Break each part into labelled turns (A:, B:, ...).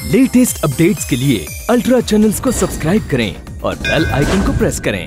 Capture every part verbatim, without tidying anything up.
A: Latest updates के लिए ultra channels को सब्सक्राइब करें और बेल आइकन को प्रेस करें।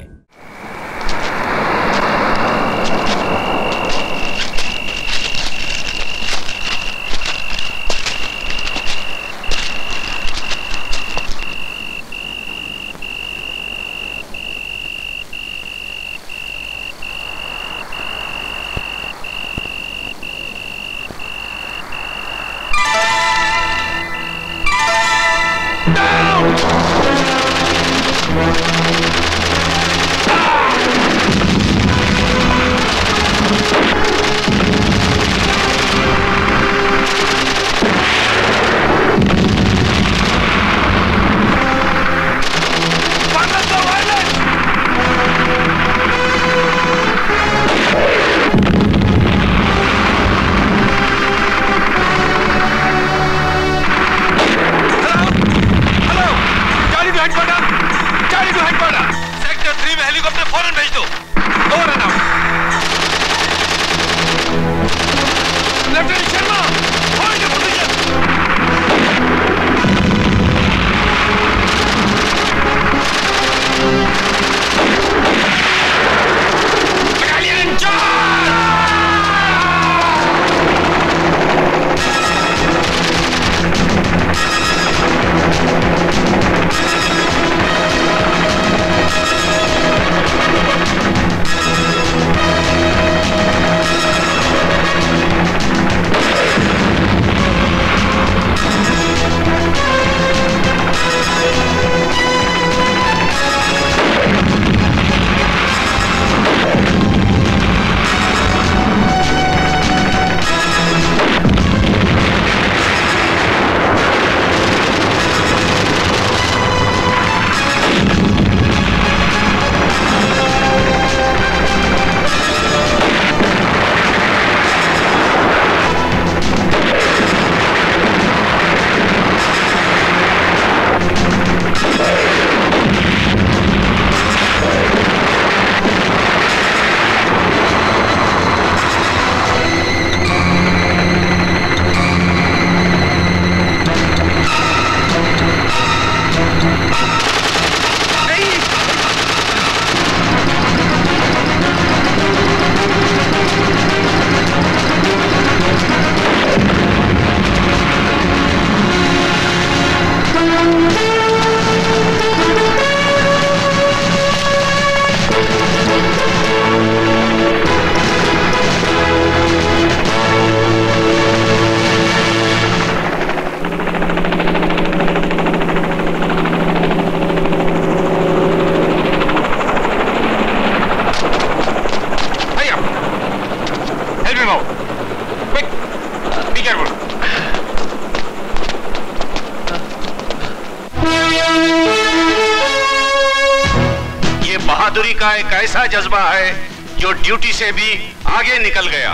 B: बहादुरी का एक ऐसा जज्बा है जो ड्यूटी से भी आगे निकल गया।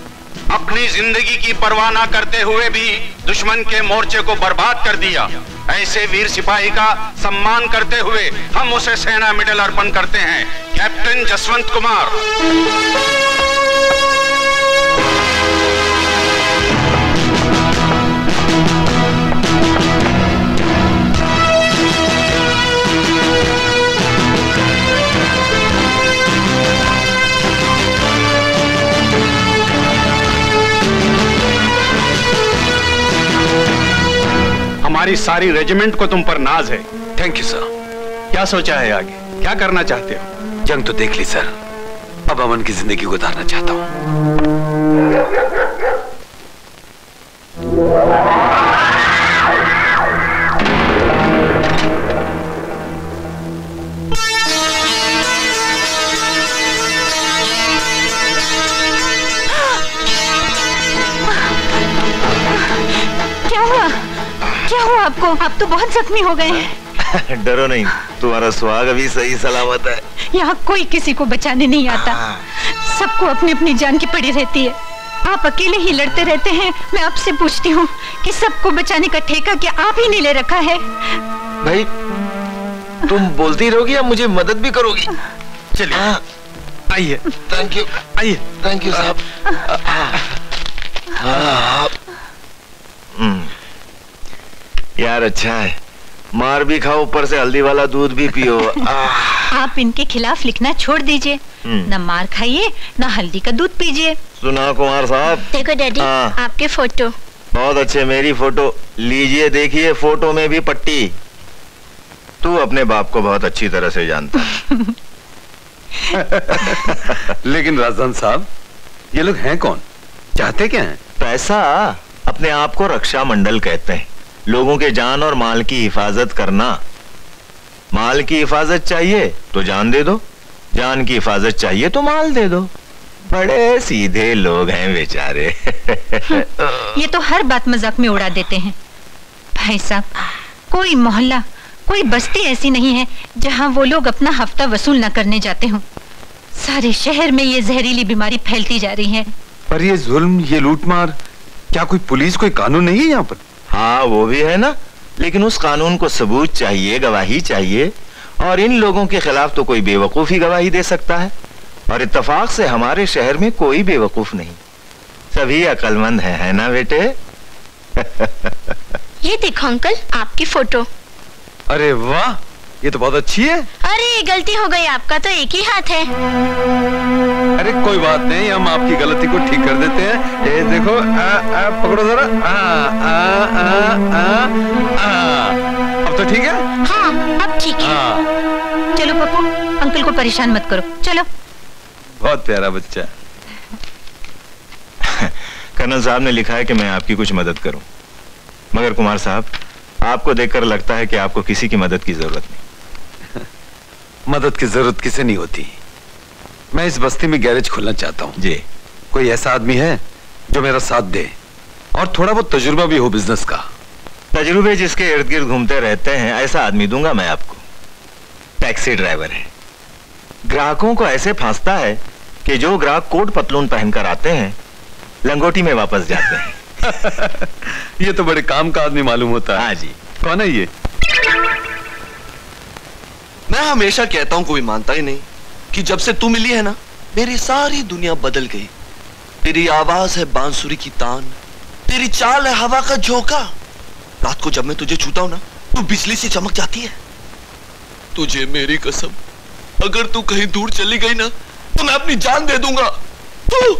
B: अपनी जिंदगी की परवाह न करते हुए भी दुश्मन के मोर्चे को बर्बाद कर दिया। ऐसे वीर सिपाही का सम्मान करते हुए हम उसे सेना मेडल अर्पण करते हैं। कैप्टन जसवंत कुमार। हमारी सारी रेजिमेंट को तुम पर नाज है।
C: Thank you sir.
B: क्या सोचा है आगे, क्या करना चाहते हो?
C: जंग तो देख ली सर, अब अमन की जिंदगी गुजारना चाहता हूं।
D: क्या हुआ? क्या हुआ आपको? आप तो बहुत जख्मी हो गए हैं।
E: डरो नहीं, तुम्हारा सुहाग अभी सही सलामत है।
D: यहाँ कोई किसी को बचाने नहीं आता, सबको अपनी अपनी जान की पड़ी रहती है। आप अकेले ही लड़ते रहते हैं। मैं आपसे पूछती हूँ कि सबको बचाने का ठेका क्या आप ही नहीं ले रखा है?
E: भाई तुम बोलती रहोगी या मुझे मदद भी करोगी?
B: चलिए आइए।
E: Thank you.
B: आइए।
E: थैंक यू साहब। यार अच्छा है, मार भी खाओ ऊपर से हल्दी वाला दूध भी पियो।
D: आप इनके खिलाफ लिखना छोड़ दीजिए, न मार खाइए न हल्दी का दूध पीजिए।
E: सुना कुमार साहब,
F: देखो डैडी आपके फोटो।
E: बहुत अच्छे, मेरी फोटो लीजिए देखिए, फोटो में भी पट्टी। तू अपने बाप को बहुत अच्छी तरह से जानता है।
C: लेकिन राजदान साहब, ये लोग हैं कौन, चाहते क्या हैं?
E: पैसा। अपने आप को रक्षा मंडल कहते हैं, लोगों के जान और माल की हिफाजत करना। माल की हिफाजत चाहिए तो जान दे दो, जान की हिफाजत चाहिए तो माल दे दो। बड़े सीधे लोग हैं बेचारे।
D: ये तो हर बात मजाक में उड़ा देते हैं। भाई साहब, कोई मोहल्ला, कोई बस्ती ऐसी नहीं है जहां वो लोग अपना हफ्ता वसूल न करने जाते हों। सारे शहर में ये जहरीली बीमारी फैलती जा रही है।
C: पर ये जुल्म, ये लूटमार, क्या कोई पुलिस, कोई कानून नहीं है यहाँ पर?
E: हाँ वो भी है ना, लेकिन उस कानून को सबूत चाहिए, गवाही चाहिए, और इन लोगों के खिलाफ तो कोई बेवकूफ ही गवाही दे सकता है। और इत्तेफाक से हमारे शहर में कोई बेवकूफ नहीं, सभी अक्लमंद हैं, है ना बेटे?
F: ये देखो अंकल आपकी फोटो।
C: अरे वाह, ये तो बहुत अच्छी है।
F: अरे गलती हो गई, आपका तो एक ही हाथ है।
C: अरे कोई बात नहीं, हम आपकी गलती को ठीक कर देते हैं। ये देखो, आ, आ, पकड़ो जरा। आ, आ, आ, आ, आ। अब तो ठीक है?
F: हाँ अब ठीक
C: है।
D: चलो पप्पू, अंकल को परेशान मत करो, चलो।
C: बहुत प्यारा बच्चा।
E: कर्नल साहब ने लिखा है कि मैं आपकी कुछ मदद करूं, मगर कुमार साहब, आपको देखकर लगता है कि आपको किसी की मदद की जरूरत नहीं।
C: मदद की जरूरत किसे नहीं होती। मैं इस बस्ती में गैरेज खोलना चाहता हूँ
E: जी।
C: कोई ऐसा आदमी है जो मेरा साथ दे और थोड़ा बहुत तजुर्बा भी हो बिजनेस का?
E: तजुर्बे जिसके इर्द गिर्द घूमते रहते हैं, ऐसा आदमी दूंगा मैं आपको। टैक्सी ड्राइवर है, ग्राहकों को ऐसे फांसता है कि जो ग्राहक कोट पतलून पहनकर आते हैं लंगोटी में वापस जाते हैं।
C: ये तो बड़े काम का आदमी मालूम होता है।
E: हाँ जी।
C: कौन है ये?
G: मैं हमेशा कहता हूँ, कोई मानता ही नहीं कि जब से तू मिली है ना, मेरी सारी दुनिया बदल गई। तेरी आवाज है बांसुरी की तान, तेरी चाल है हवा का झोंका। रात को जब मैं तुझे छूता हूँ ना, तू बिजली से चमक जाती है। तुझे मेरी कसम, अगर तू कहीं दूर चली गई ना, तो मैं अपनी जान दे दूंगा। तू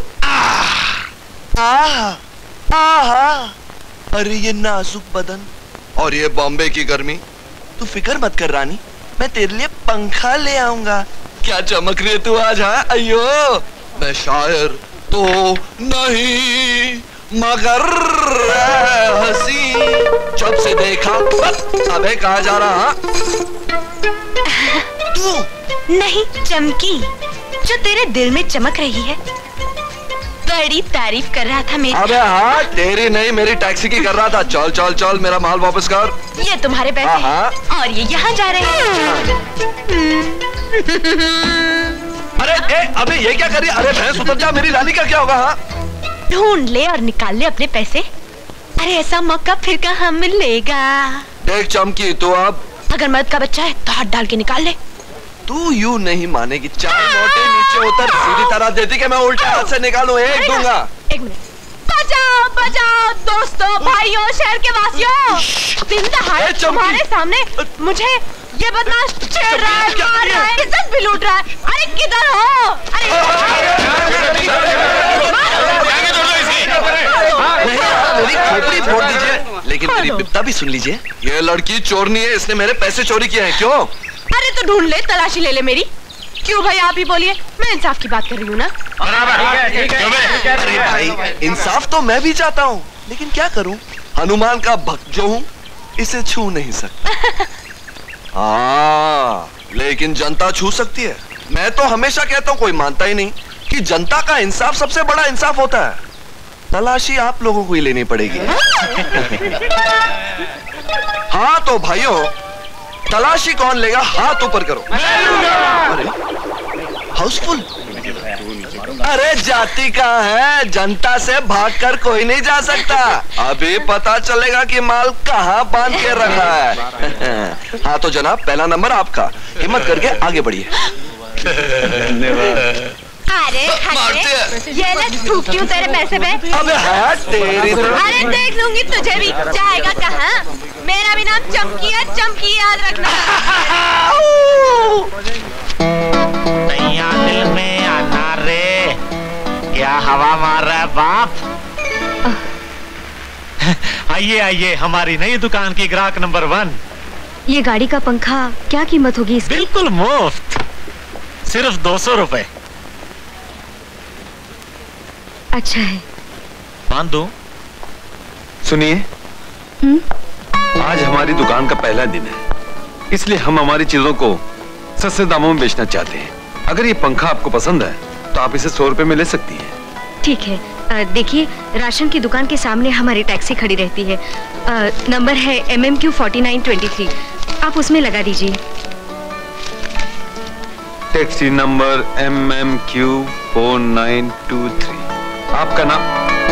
G: आहा, आहा, अरे ये नाजुक बदन और ये बॉम्बे की गर्मी। तू फिक्र मत कर रानी, मैं तेरे लिए पंखा ले आऊंगा। क्या चमक रही है तू आज? हाँ अयो, मैं शायर तो नहीं मगर हंसी जब से देखा। अबे कहाँ जा रहा? तू
F: नहीं चमकी, जो तेरे दिल में चमक रही है। बड़ी तारीफ कर रहा था मेरी।
G: अबे हाँ, तेरी नहीं मेरी टैक्सी की कर रहा था। चल चल चल, मेरा माल वापस कर।
F: ये तुम्हारे पैसे हैं और ये यहाँ जा रहे हैं।
G: अरे ए, अबे ये क्या कर रही है? अरे भैंस उतर जा, मेरी रानी का क्या होगा? हाँ
F: ढूंढ ले और निकाल ले अपने पैसे। अरे ऐसा मौका फिर कहाँ मिलेगा?
G: देख चमकी, तो अब
F: अगर मर्द का बच्चा है तो हाथ डाल के निकाल ले।
G: तू यूं नहीं मानेगी। चार नोटे नीचे उतर, सीधी तरह देती कि मैं उल्टे हाथ से निकालूं। एक दूंगा।
F: एक मिनट। बचाओ बचाओ दोस्तों, भाइयों, शहर के वासियों, जिंदा तुम्हारे सामने मुझे ये बदमाश छेड़ रहा है, मार रहा है, इज्जत भी लूट रहा है। अरे किधर हो? अरे
G: मेरी खोपड़ी फोड़ दीजिए, लेकिन मेरी बिपता भी सुन लीजिए। ये लड़की चोरनी है, इसने मेरे पैसे चोरी किए हैं। क्यों?
F: अरे तो ढूंढ ले, तलाशी ले ले मेरी। क्यों भाई, आप ही बोलिए, मैं इंसाफ की बात कर रही हूँ ना।
G: अरे भाई, इंसाफ तो मैं भी चाहता हूँ, लेकिन क्या करूँ, हनुमान का भक्त जो हूँ, इसे छू नहीं सकता। हाँ, लेकिन जनता छू सकती है। मैं तो हमेशा कहता हूँ, कोई मानता ही नहीं कि जनता का इंसाफ सबसे बड़ा इंसाफ होता है। तलाशी आप लोगों को ही लेनी पड़ेगी। हाँ तो भाइयों, तलाशी कौन लेगा? हाथ ऊपर करो। अरे हाउसफुल। अरे जाति कहाँ है? जनता से भागकर कोई नहीं जा सकता। अभी पता चलेगा कि माल कहाँ बांध के रखा है। हाँ तो जनाब, पहला नंबर आपका। हिम्मत करके आगे बढ़िए।
F: अरे खट्टे, ये ले थूकती हूँ तेरे पैसे पे।
G: अबे हाँ तेरी।
F: अरे देख लूंगी तुझे भी। जाएगा कहाँ? मेरा भी चमकी, याद रखना।
H: नैया दिल में आना रे, क्या हवा मार रहा है बाप। आइए आइए, हमारी नई दुकान की ग्राहक नंबर वन।
I: ये गाड़ी का पंखा क्या कीमत होगी इसकी?
H: बिल्कुल मुफ्त, सिर्फ दो सौ रुपए।
I: अच्छा है।
H: मान दूं?
C: सुनिए, आज हमारी दुकान का पहला दिन है, इसलिए हम हमारी चीजों को सस्ते दामों में बेचना चाहते हैं। अगर ये पंखा आपको पसंद है तो आप इसे सौ रुपए में ले सकती हैं।
I: ठीक है, देखिए राशन की दुकान के सामने हमारी टैक्सी खड़ी रहती है। आ, नंबर है M M Q forty nine twenty three, आप उसमें लगा दीजिए।
C: Taxi number M M Q four nine two three. आपका नाम?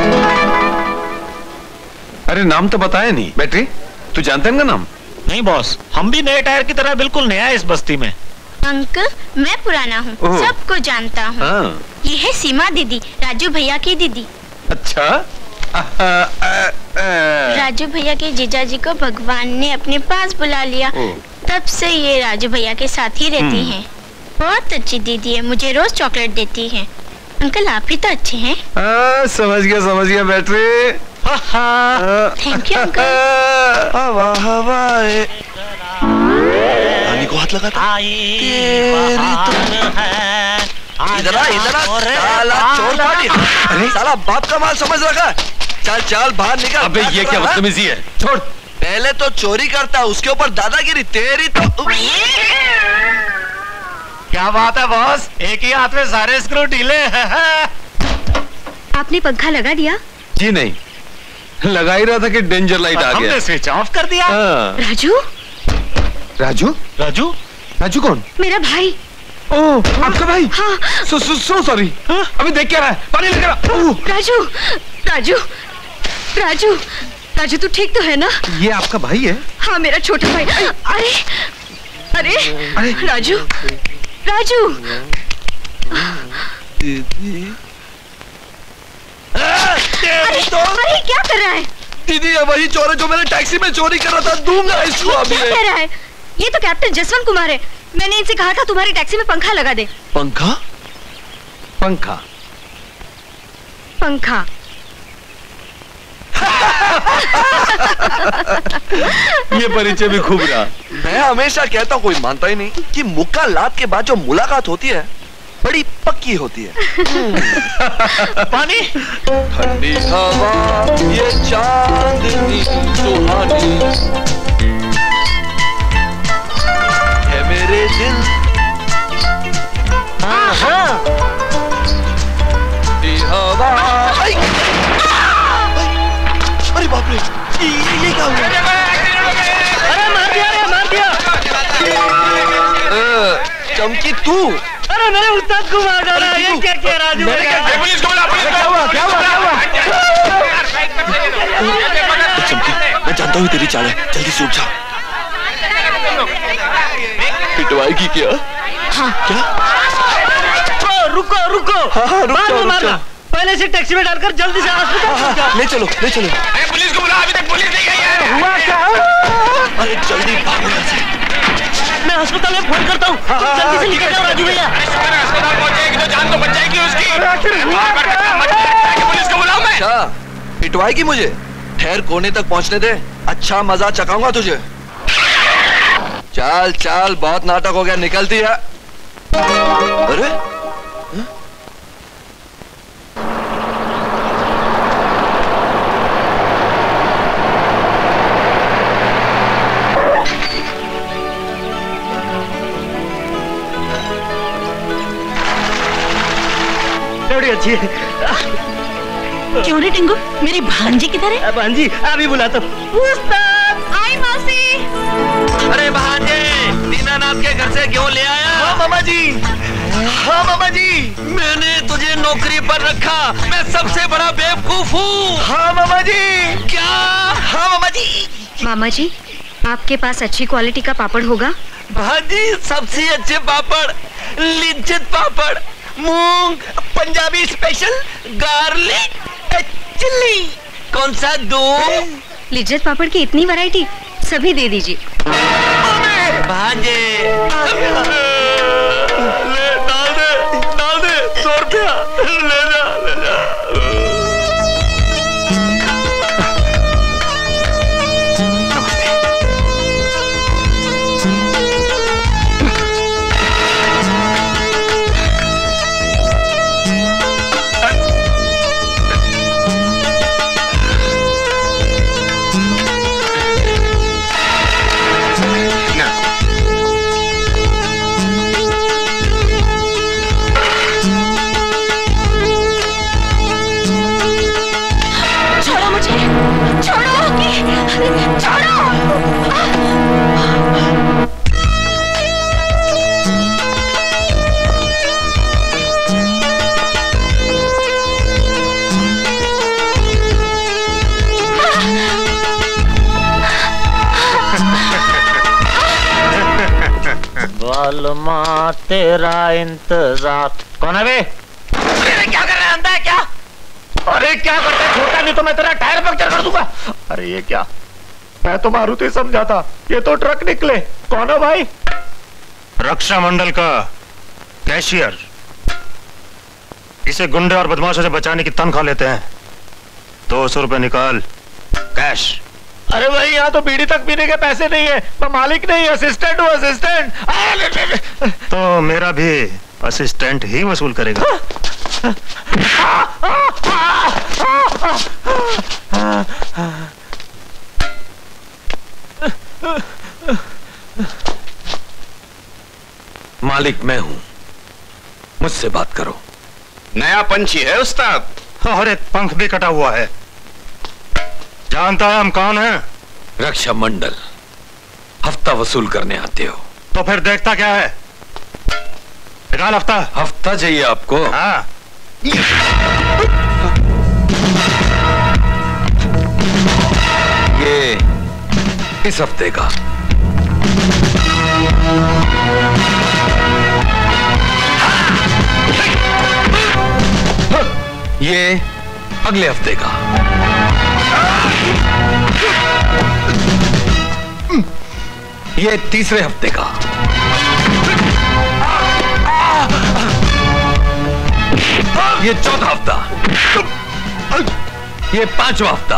C: अरे नाम तो बताया नहीं। बैटरी, तू जानते हैं ना नाम?
H: नहीं बॉस, हम भी नए टायर की तरह बिल्कुल नया है इस बस्ती में।
J: अंकल, मैं पुराना हूँ, सबको जानता हूँ।
C: हाँ।
J: ये है सीमा दीदी, राजू भैया की दीदी।
C: अच्छा। आ, आ, आ,
J: राजू भैया के जीजा जी को भगवान ने अपने पास बुला लिया, तब से ये राजू भैया के साथ ही रहती हैं। बहुत अच्छी दीदी है, मुझे रोज चॉकलेट देती है। अंकल आप भी तो अच्छे हैं।
C: आ, समझ गया समझ गया बैटरी।
J: Thank you uncle.
G: हवा हवाए रानी को हाथ लगा था। इधर आ, इधर आ, साला चोर पार्टी। अरे साला बाप का माल समझ रखा। चल चल बाहर निकल।
C: अबे ये क्या बदतमीजी है, छोड़।
G: पहले तो चोरी करता, उसके ऊपर दादागिरी तेरी तो।
H: क्या बात है बॉस, एक ही हाथ में सारे स्क्रू ढीले।
I: आपने पंखा लगा दिया?
C: जी नहीं, लगा ही रहा था कि डेंजर लाइट आ गया।
H: हमने स्विच ऑफ कर दिया।
I: राजू?
C: राजू?
H: राजू?
C: राजू कौन?
I: मेरा भाई।
C: ओह, आपका भाई?
I: हाँ।
C: So so so sorry. अबे देख क्या रहा है, पानी लेकर आ।
I: राजू, राजू, राजू, राजू तू ठीक तो है ना?
C: ये आपका भाई है?
I: हाँ मेरा छोटा भाई। अरे अरे
C: अरे
I: राजू, राजू।
G: दीदी
I: अरे, अरे क्या कर रहा है?
G: दीदी ये वही चोर है जो मैंने टैक्सी में चोरी कर रहा था, दूंगा इसको अभी।
I: क्या कह रहा है? ये तो कैप्टन जसवंत कुमार है। मैंने इनसे कहा था तुम्हारी टैक्सी में पंखा लगा दे।
G: पंखा?
C: पंखा
I: पंखा।
C: ये परिचय भी खूब रहा।
G: मैं हमेशा कहता हूँ, कोई मानता ही नहीं, कि मुक्का लात के बाद जो मुलाकात होती है बड़ी पक्की होती है।
H: पानी?
G: ठंडी हवा ये चांदनी सुहानी है मेरे दिल।
H: हाँ हाँ।
G: ठंडी हवा। अरे बाप रे, ये, ये क्या हुआ?
H: अरे मार दिया रे, मार दिया।
G: चमकी तू?
H: अरे मेरे उस्ताद को मार डाला। ये क्या किया राजू?
B: पुलिस को बुला, पुलिस को।
C: क्या हुआ क्या हुआ क्या हुआ?
G: चमकी, मैं जानता हूँ तेरी चाल है, जल्दी से उठ जा। पिटवाएगी क्या?
I: हाँ।
G: क्या?
H: रुको रुको।
G: हाँ हाँ रुक जाओ रुक जाओ।
H: पहले से टैक्सी में डालकर जल्दी से हॉस्पिटल
G: ले चलो ले चलो।
B: पुलिस को बुला, अभी तक पुलिस नहीं आई है।
H: हुआ क्या?
G: अरे जल्दी भागो यहाँ से।
H: मैं अस्पताल में फोन करता हूँ, जल्दी से निकल जाओ राजू भैया।
B: अस्पताल पहुंचेगी तो जान तो बच जाएगी उसकी। पुलिस को बुलाऊं मैं?
G: अच्छा पिटवाएगी मुझे? ठहर कोने तक पहुँचने दे, अच्छा मजा चखाऊंगा तुझे। चल चल बहुत नाटक हो गया, निकलती है। अरे
H: बड़ी अच्छी है।
F: क्यों रे टिंगू, मेरी भांजी किधर है?
H: भांजी अभी बुलाता हूँ।
F: आई मासी।
G: अरे भांजे, दीनानाथ के घर से क्यों ले आया? हाँ मामा जी, हाँ मामा जी, मैंने तुझे नौकरी पर रखा, मैं सबसे बड़ा बेवकूफ हूँ। हाँ मामा जी। क्या? हाँ मामा जी।
I: मामा जी, आपके पास अच्छी क्वालिटी का पापड़ होगा?
G: भांजी सबसे अच्छे पापड़, लिज्जत पापड़, मूंग, पंजाबी स्पेशल, गार्लिक, चिल्ली। कौन सा दूं?
I: लिज्जत पापड़ की इतनी वैरायटी, सभी दे दीजिए।
G: भांजे ले डाल दे डाल दे सौ रुपया ले जा ले जा।
H: बालमा तेरा इंतजार। कौन है बे?
G: क्या कर रहे हैं? अंधा है क्या?
H: अरे क्या करते है छोटा, नहीं तो मैं तेरा टायर पंक्चर कर दूंगा। अरे ये क्या, मैं तो मारुति समझा था, ये तो ट्रक निकले। कौन है भाई?
K: रक्षा मंडल का कैशियर। इसे गुंडे और बदमाशों से बचाने की तनख्वाह लेते हैं। दो सौ रुपए निकाल कैश।
H: अरे भाई यहाँ तो बीड़ी तक पीने के पैसे नहीं है, मैं मालिक नहीं, असिस्टेंट हूँ असिस्टेंट।
K: तो मेरा भी असिस्टेंट ही वसूल करेगा।
C: मालिक मैं हूं, मुझसे बात करो।
B: नया पंछी है उस्ताद,
K: और एक पंख भी कटा हुआ है। जानता है हम कौन हैं?
C: रक्षा मंडल। हफ्ता वसूल करने आते हो
K: तो फिर देखता क्या है? निकाल हफ्ता।
C: हफ्ता चाहिए आपको?
K: हाँ।
C: ये इस हफ्ते का। ये अगले हफ्ते का। ये तीसरे हफ्ते का। ये चौथा हफ्ता। ये पांचवा हफ्ता।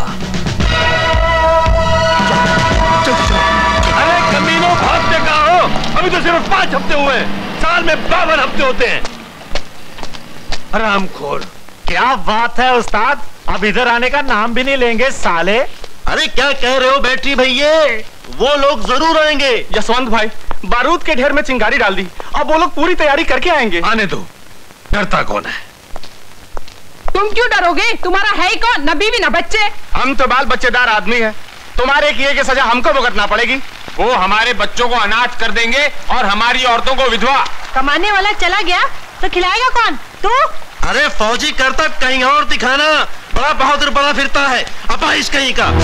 H: अरे कमीनों भागते कहाँ हो? अभी तो सिर्फ पांच हफ्ते हुए हैं, साल में बावन हफ्ते होते हैं। हरामखोर। क्या बात है उस्ताद, अब इधर आने का नाम भी नहीं लेंगे साले।
G: अरे क्या कह रहे हो बैटरी भैया, वो लोग जरूर आएंगे।
L: यशवंत भाई, बारूद के ढेर में चिंगारी डाल दी, अब वो लोग पूरी तैयारी करके आएंगे।
C: आने दो, डरता कौन है?
F: तुम क्यों डरोगे? तुम्हारा है ही कौन, न बीवी न बच्चे।
L: हम तो बाल बच्चेदार आदमी हैं, तुम्हारे किए की सजा हमको भुगतना पड़ेगी। वो हमारे बच्चों को अनाथ कर देंगे और हमारी औरतों को विधवा।
F: कमाने वाला चला गया तो खिलाएगा कौन? तू?
G: अरे फौजी करतब कहीं और दिखाना, बड़ा बहादुर बड़ा फिरता है, अपाइश कहीं का।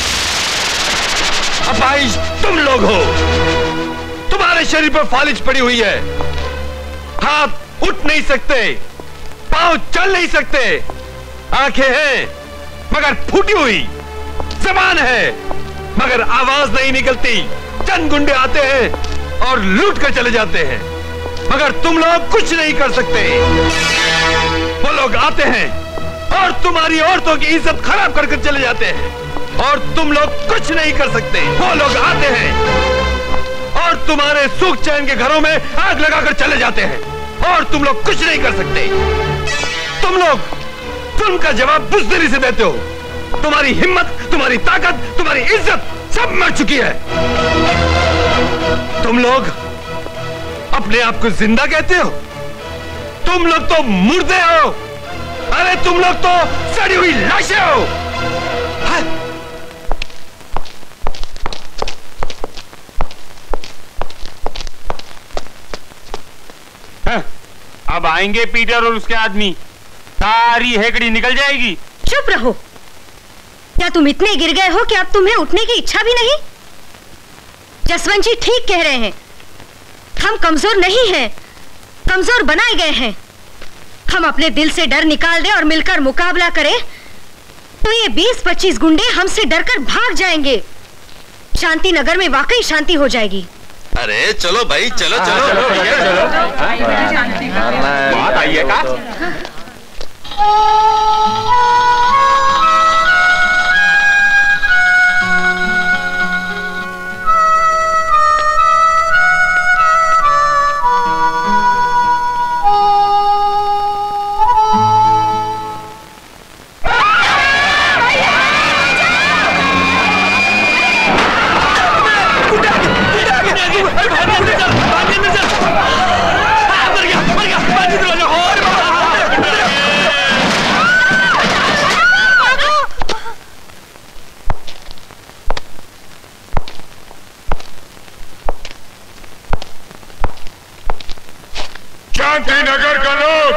C: अपाइश तुम लोग हो, तुम्हारे शरीर पर फालिज पड़ी हुई है, हाथ उठ नहीं सकते, पांव चल नहीं सकते, आंखें हैं मगर फूटी हुई, जबान है मगर आवाज नहीं निकलती। चंद गुंडे आते हैं और लूट कर चले जाते हैं, मगर तुम लोग कुछ नहीं कर सकते। वो लोग आते हैं और तुम्हारी औरतों की इज्जत खराब करके चले जाते हैं और तुम लोग कुछ नहीं कर सकते। वो लोग आते हैं और तुम्हारे सुख चैन के घरों में आग लगाकर चले जाते हैं और तुम लोग कुछ नहीं कर सकते। तुम लोग तुम का जवाब बुज़दिली से देते हो। तुम्हारी हिम्मत, तुम्हारी ताकत, तुम्हारी इज्जत सब मर चुकी है। तुम लोग अपने आप को जिंदा कहते हो, तुम लोग तो मुर्दे हो। अरे तुम लोग तो सड़ी हुई लाशें हो। हाँ?
L: हाँ, अब आएंगे पीटर और उसके आदमी, सारी हेकड़ी निकल जाएगी।
I: चुप रहो। क्या तुम इतने गिर गए हो कि अब तुम्हें उठने की इच्छा भी नहीं? जसवंत जी ठीक कह रहे हैं, हम कमजोर नहीं हैं, कमजोर बनाए गए हैं। हम अपने दिल से डर निकाल दें और मिलकर मुकाबला करें तो ये बीस पच्चीस गुंडे हमसे डरकर भाग जाएंगे। शांति नगर में वाकई शांति हो जाएगी।
G: अरे चलो भाई, चलो चलो
L: चलो भैया, चलो। बात आई है का?
M: शांतिनगर का लोग,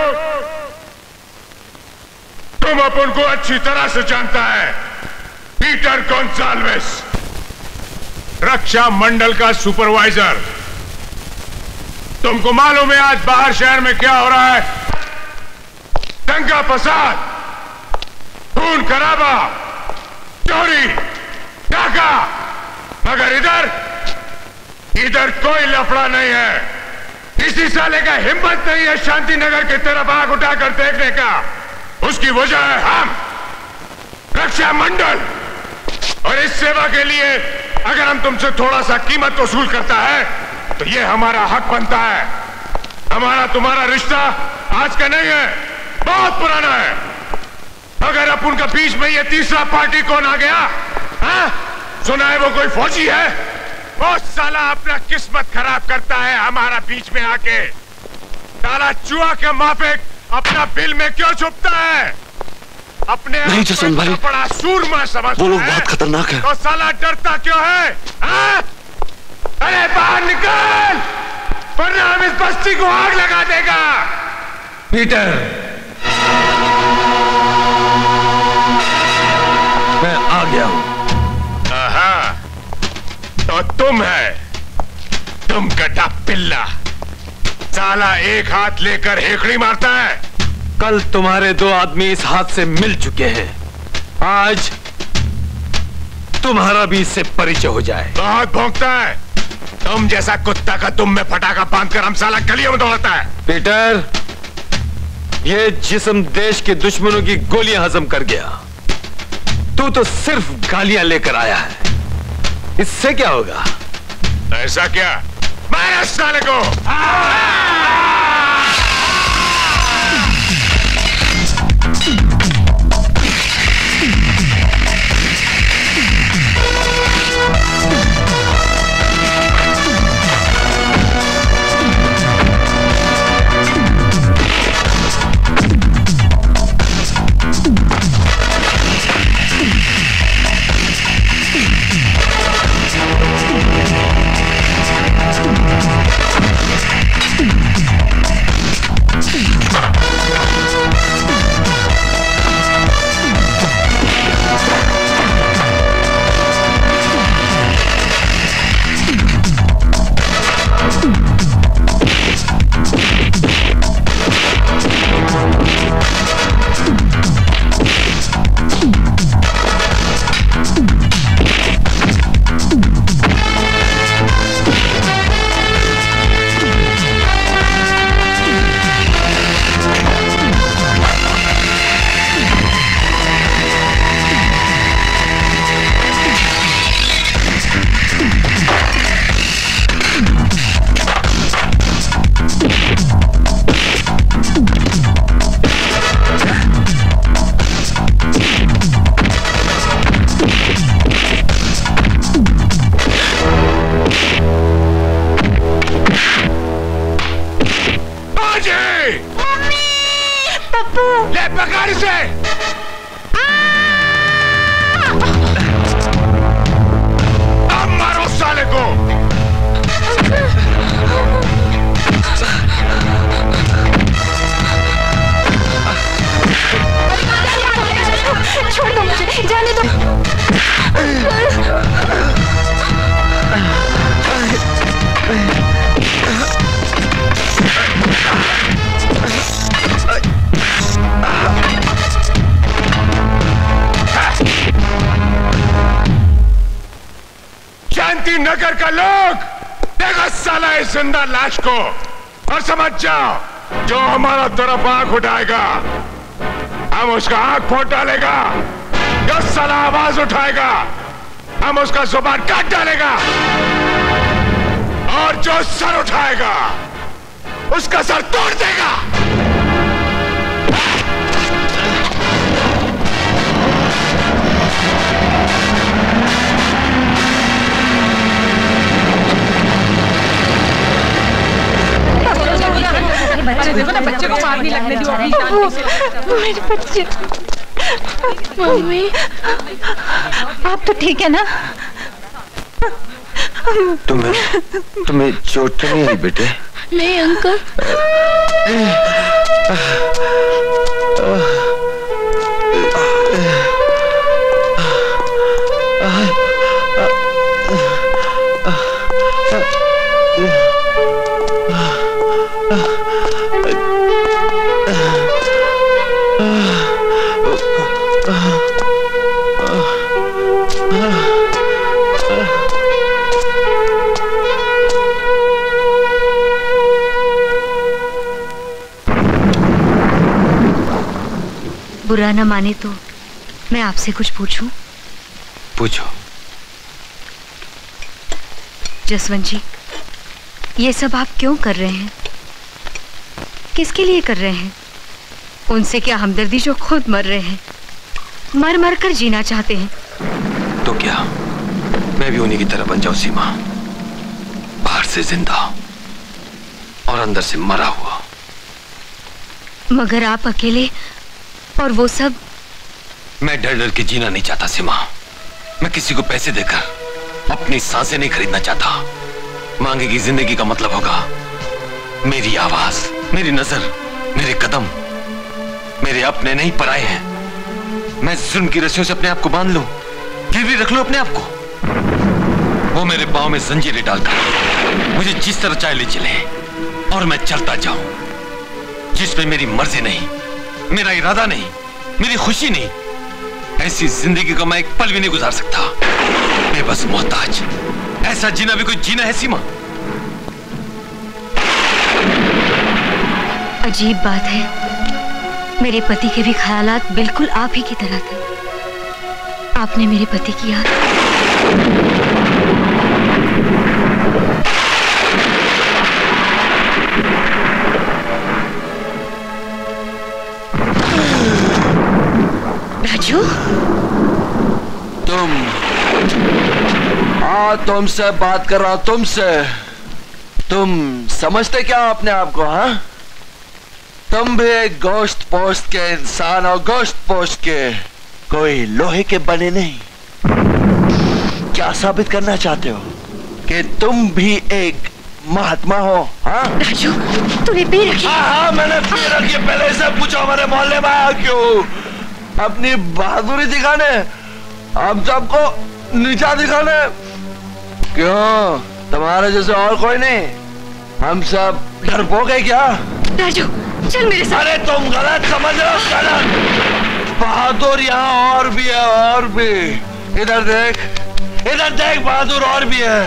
M: तुम अपन को अच्छी तरह से जानता है। पीटर गोंसाल्वेस, रक्षा मंडल का सुपरवाइजर। तुमको मालूम है आज बाहर शहर में क्या हो रहा है? दंगा फसाद, खून खराबा, चोरी, डाका। मगर इधर इधर कोई लफड़ा नहीं है। किसी साले का हिम्मत नहीं है शांतिनगर की तरफ आंख उठाकर देखने का। उसकी वजह है हम, रक्षा मंडल। और इस सेवा के लिए अगर हम तुमसे थोड़ा सा कीमत वसूल करता है तो ये हमारा हक बनता है। हमारा तुम्हारा रिश्ता आज का नहीं है, बहुत पुराना है। अगर अब उनका बीच में ये तीसरा पार्टी कौन आ गया? हा? सुना है वो कोई फौजी है? वो साला अपना किस्मत खराब करता है हमारा बीच में आके। साला चुहा के माफिक अपना बिल में क्यों छुपता है? अपने
G: नहीं जसवंत भाई,
M: बड़ा सूरमा समझता
G: वो लोग
M: है।
G: बहुत खतरनाक है।
M: तो साला डरता क्यों है? हा? अरे बाहर निकल, वरना हम इस बस्ती को आग लगा देगा।
C: पीटर, मैं आ गया हूं।
M: तो तुम है, तुम गड्ढा पिल्ला। साला एक हाथ लेकर हेकड़ी मारता है।
C: कल तुम्हारे दो आदमी इस हाथ से मिल चुके हैं, आज तुम्हारा भी इससे परिचय हो जाए।
M: बहुत भौंकता है। तुम जैसा कुत्ता का तुम में फटाका बांधकर हम साला गलियों में दौड़ता है।
C: पीटर, ये जिस्म देश के दुश्मनों की गोलियां हजम कर गया। तू तो सिर्फ गालियां लेकर आया है, इससे क्या होगा?
M: ऐसा क्या? मारा साले को। ले पकड़ इसे। अब मारो साले को।
F: छोड़ दो मुझे, जाने दो।
M: शांति नगर का लोग देखो साला इस जिंदा लाश को और समझ जाओ, जो हमारा तरफ आंख उठाएगा हम उसका आंख फोड़ डालेगा, जो साला आवाज उठाएगा हम उसका जुबान काट डालेगा, और जो सर उठाएगा उसका सर तोड़ देगा।
F: बच्चे देखो ना, बच्चे को मार नहीं लगने दो अभी शांति से।
D: मेरे बच्चे, मम्मी, आप तो ठीक है ना?
G: तुम्हें तुम्हें चोट तो नहीं आई बेटे?
J: नहीं अंकल।
I: बुरा न माने तो मैं आपसे कुछ पूछूं?
G: पूछो।
I: जसवंत जी, ये सब आप क्यों कर रहे हैं? किसके लिए कर रहे हैं? उनसे क्या हमदर्दी जो खुद मर रहे हैं, मर मर कर जीना चाहते हैं।
G: तो क्या मैं भी उन्हीं की तरह बन जाऊं सीमा, बाहर से जिंदा और अंदर से मरा हुआ?
I: मगर आप अकेले और वो सब?
G: मैं डर डर के जीना नहीं चाहता सीमा। मैं किसी को पैसे देकर अपनी सांसें नहीं खरीदना चाहता। मांगे की जिंदगी का मतलब होगा मेरी आवाज, मेरी नजर, मेरे कदम मेरे अपने नहीं पराए हैं। मैं जुल्म की रस्सियों से अपने आप को बांध लूं, फिर भी रख लूं अपने आप को। वो मेरे पांव में जंजीरें डालकर मुझे जिस तरह चाहे ले चले और मैं चलता जाऊं, जिसमें मेरी मर्जी नहीं, मेरा इरादा नहीं, मेरी खुशी नहीं, ऐसी जिंदगी को मैं एक पल भी नहीं गुजार सकता। बेबस मोहताज, ऐसा जीना भी कोई जीना है सीमा?
I: अजीब बात है, मेरे पति के भी ख्यालात बिल्कुल आप ही की तरह थे। आपने मेरे पति की याद राजू,
G: तुम, हाँ तुमसे बात कर रहा, तुमसे। तुम समझते क्या अपने आप को? हाँ, तुम भी एक गोश्त पोस्ट के इंसान और गोश्त पोस्ट के कोई लोहे के बने नहीं। क्या साबित करना चाहते हो कि तुम भी एक महात्मा हो? हाँ
I: राजू, तूने पी रखी?
G: हाँ हाँ मैंने पी रखी। पहले से पूछो हमारे मोहल्ले में आया क्यों? अपनी बहादुरी दिखाने, हम सबको नीचा दिखाने? क्यों, तुम्हारे जैसे और कोई नहीं? हम सब डरपोक है क्या?
I: राजू चल मेरे साथ।
G: अरे तुम गलत समझ रहे हो, गलत। बहादुर यहाँ और भी है, और भी। इधर देख, इधर देख, बहादुर और भी है।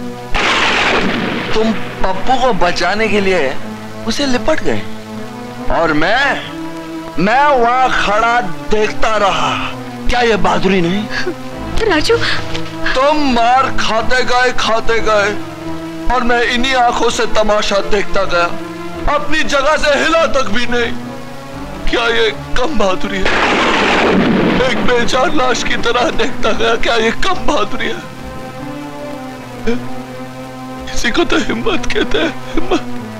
G: तुम पप्पू को बचाने के लिए उसे लिपट गए और मैं मैं वहां खड़ा देखता रहा। क्या ये बहादुरी नहीं?
I: राजू,
G: तुम मार खाते गए खाते गए और मैं इन्हीं आंखों से तमाशा देखता गया, अपनी जगह से हिला तक भी नहीं। क्या ये कम बहादुरी है? एक बेचार लाश की तरह देखता गया, क्या ये कम बहादुरी है? इसी को तो हिम्मत कहते हैं, हिम्मत।